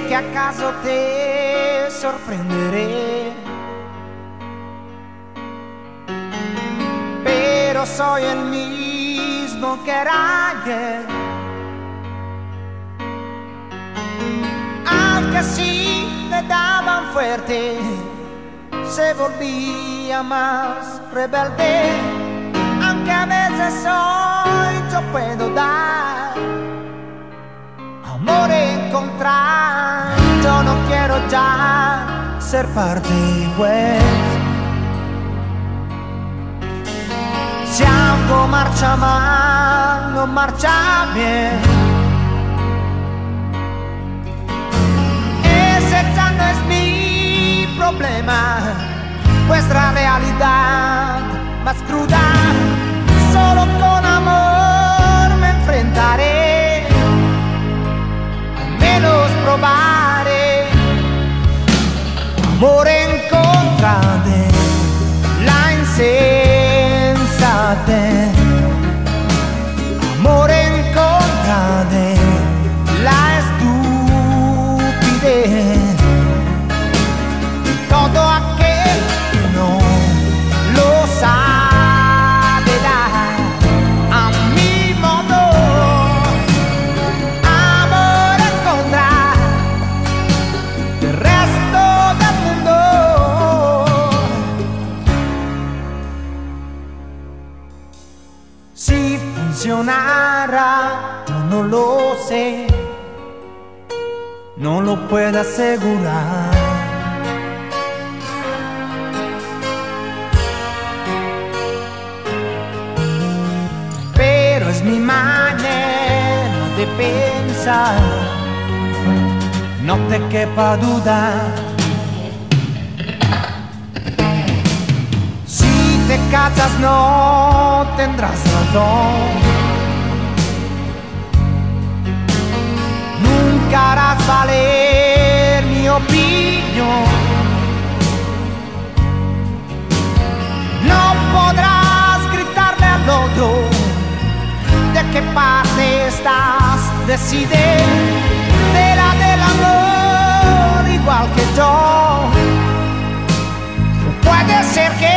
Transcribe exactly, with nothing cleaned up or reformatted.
que acaso te sorprenderé, pero soy el mismo que era ayer, al que sí le daban fuerte se volvía más rebelde. Aunque a veces hoy yo puedo dar amor encontrar, yo no quiero ya ser parte igual. Si algo marcha mal, no marcha bien, ese ya no es mi problema. Vuestra realidad más cruda, solo con amor me enfrentaré, al menos probaré. Amor en contra de la insensatez, amor en contra de la estupidez, todo aquel que no lo sabe dar a mi modo. Amor en contra del resto del mundo. Si funcionará, yo no lo sé, no lo puedo asegurar. Pero es mi manera de pensar, no te quepa duda. Si te cachas no tendrás razón, nunca harás valer mi opinión, no podrás gritarle al otro de qué parte estás. Decide de la del amor igual que yo. Puede ser que